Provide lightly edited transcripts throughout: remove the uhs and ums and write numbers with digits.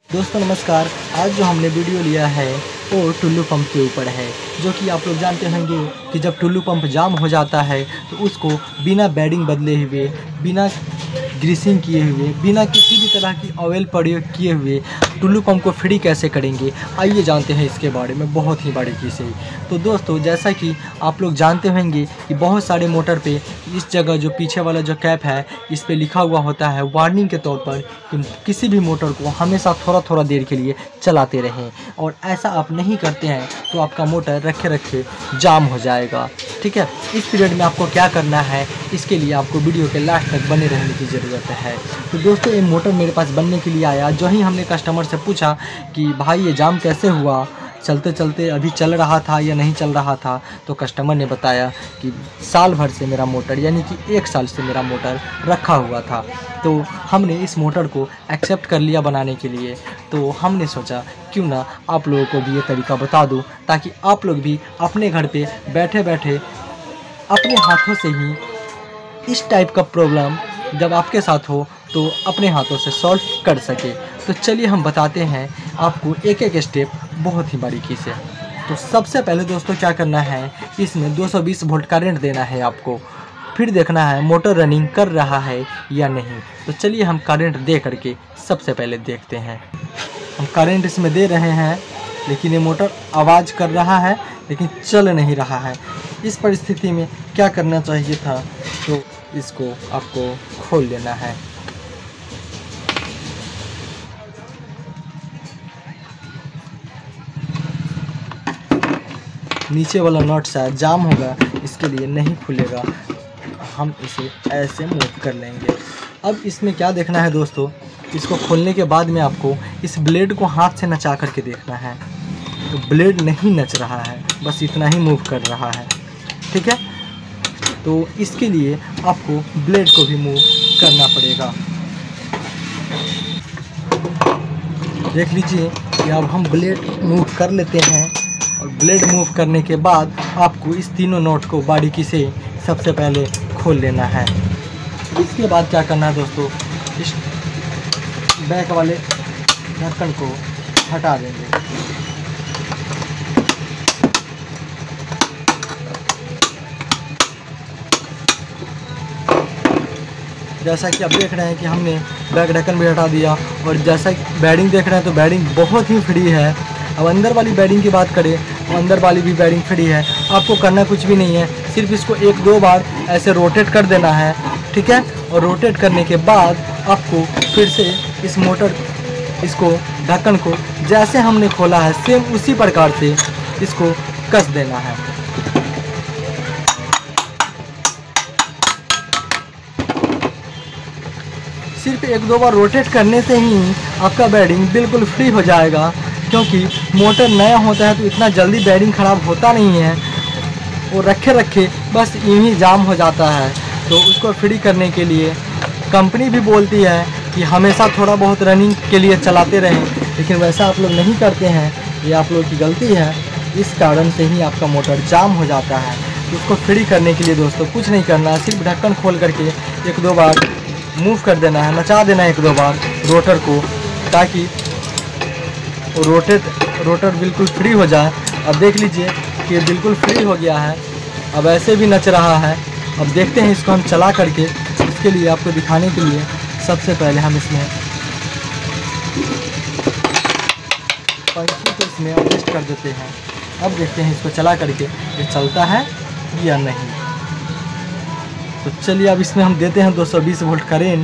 दोस्तों नमस्कार। आज जो हमने वीडियो लिया है वो टुल्लू पंप के ऊपर है, जो कि आप लोग जानते होंगे कि जब टुल्लू पंप जाम हो जाता है तो उसको बिना बेडिंग बदले हुए, बिना ग्रीसिंग किए हुए, बिना किसी भी तरह की ऑयल प्रयोग किए हुए टुल्लू पंप को फ्री कैसे करेंगे, आइए जानते हैं इसके बारे में बहुत ही बारीकी से। तो दोस्तों जैसा कि आप लोग जानते होंगे कि बहुत सारे मोटर पे इस जगह जो पीछे वाला जो कैप है इस पे लिखा हुआ होता है वार्निंग के तौर पर कि किसी भी मोटर को हमेशा थोड़ा देर के लिए चलाते रहें, और ऐसा आप नहीं करते हैं तो आपका मोटर रखे रखे जाम हो जाएगा। ठीक है, इस पीरियड में आपको क्या करना है, इसके लिए आपको वीडियो के लास्ट तक बने रहने की ज़रूरत है। तो दोस्तों ये मोटर मेरे पास बनने के लिए आया, जो ही हमने कस्टमर से पूछा कि भाई ये जाम कैसे हुआ, चलते चलते अभी चल रहा था या नहीं चल रहा था, तो कस्टमर ने बताया कि साल भर से मेरा मोटर, यानी कि 1 साल से मेरा मोटर रखा हुआ था। तो हमने इस मोटर को एक्सेप्ट कर लिया बनाने के लिए। तो हमने सोचा क्यों ना आप लोगों को भी ये तरीका बता दूं, ताकि आप लोग भी अपने घर पे बैठे बैठे अपने हाथों से ही इस टाइप का प्रॉब्लम जब आपके साथ हो तो अपने हाथों से सॉल्व कर सके। तो चलिए हम बताते हैं आपको एक एक स्टेप बहुत ही बारीकी से। तो सबसे पहले दोस्तों क्या करना है, इसमें 220 वोल्ट करंट देना है आपको, फिर देखना है मोटर रनिंग कर रहा है या नहीं। तो चलिए हम करंट दे करके सबसे पहले देखते हैं। हम करंट इसमें दे रहे हैं, लेकिन ये मोटर आवाज़ कर रहा है लेकिन चल नहीं रहा है। इस परिस्थिति में क्या करना चाहिए था, तो इसको आपको खोल लेना है। नीचे वाला नट शायद जाम होगा, इसके लिए नहीं खुलेगा। हम इसे ऐसे मूव कर लेंगे। अब इसमें क्या देखना है दोस्तों, इसको खोलने के बाद में आपको इस ब्लेड को हाथ से नचा करके देखना है। तो ब्लेड नहीं नच रहा है, बस इतना ही मूव कर रहा है। ठीक है, तो इसके लिए आपको ब्लेड को भी मूव करना पड़ेगा। देख लीजिए कि अब हम ब्लेड मूव कर लेते हैं, और ब्लेड मूव करने के बाद आपको इस तीनों नोट को बारीकी से सबसे पहले खोल लेना है। इसके बाद क्या करना है दोस्तों, इस बैक वाले ढक्कन को हटा देंगे। जैसा कि आप देख रहे हैं कि हमने बैक ढक्कन भी हटा दिया, और जैसा बेरिंग देख रहे हैं तो बेरिंग बहुत ही फ्री है। अब अंदर वाली बेरिंग की बात करें तो अंदर वाली भी बेरिंग फ्री है। आपको करना कुछ भी नहीं है, सिर्फ इसको 1-2 बार ऐसे रोटेट कर देना है। ठीक है, और रोटेट करने के बाद आपको फिर से इस मोटर, इसको ढक्कन को जैसे हमने खोला है सेम उसी प्रकार से इसको कस देना है। सिर्फ 1-2 बार रोटेट करने से ही आपका बेरिंग बिल्कुल फ्री हो जाएगा, क्योंकि मोटर नया होता है तो इतना जल्दी बेरिंग ख़राब होता नहीं है, वो रखे रखे बस यूं ही जाम हो जाता है। तो उसको फ्री करने के लिए कंपनी भी बोलती है कि हमेशा थोड़ा बहुत रनिंग के लिए चलाते रहें, लेकिन वैसा आप लोग नहीं करते हैं, ये आप लोगों की गलती है। इस कारण से ही आपका मोटर जाम हो जाता है। तो उसको फ्री करने के लिए दोस्तों कुछ नहीं करना है, सिर्फ ढक्कन खोल करके 1-2 बार मूव कर देना है, नचा देना है 1-2 बार रोटर को, ताकि रोटर बिल्कुल फ्री हो जाए। अब देख लीजिए कि ये बिल्कुल फ्री हो गया है, अब ऐसे भी नच रहा है। अब देखते हैं इसको हम चला करके। इसके लिए आपको दिखाने के लिए सबसे पहले हम इसमें पंखी को इसमें एडजस्ट कर देते हैं। अब देखते हैं इसको चला करके ये चलता है या नहीं। तो चलिए अब इसमें हम देते हैं 220 वोल्ट करेंट।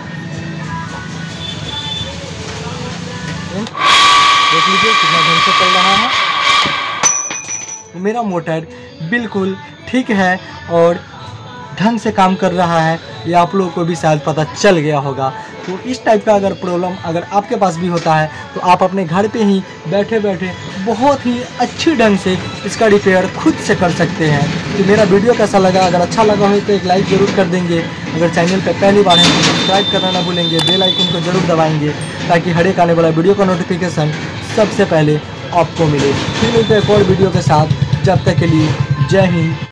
देख लीजिए कितना ढंग से चल रहा है। तो मेरा मोटर बिल्कुल ठीक है और ढंग से काम कर रहा है, ये आप लोगों को भी शायद पता चल गया होगा। तो इस टाइप का अगर प्रॉब्लम अगर आपके पास भी होता है तो आप अपने घर पे ही बैठे बैठे बहुत ही अच्छी ढंग से इसका रिपेयर खुद से कर सकते हैं। तो मेरा वीडियो कैसा लगा, अगर अच्छा लगा हो तो एक लाइक ज़रूर कर देंगे। अगर चैनल पर पहली बार हैं तो सब्सक्राइब करना ना भूलेंगे, बेल आइकन को ज़रूर दबाएंगे, ताकि हर एक आने वाला वीडियो का नोटिफिकेशन सबसे पहले आपको मिले। फिर मिलते हैं एक और वीडियो के साथ, जब तक के लिए जय हिंद।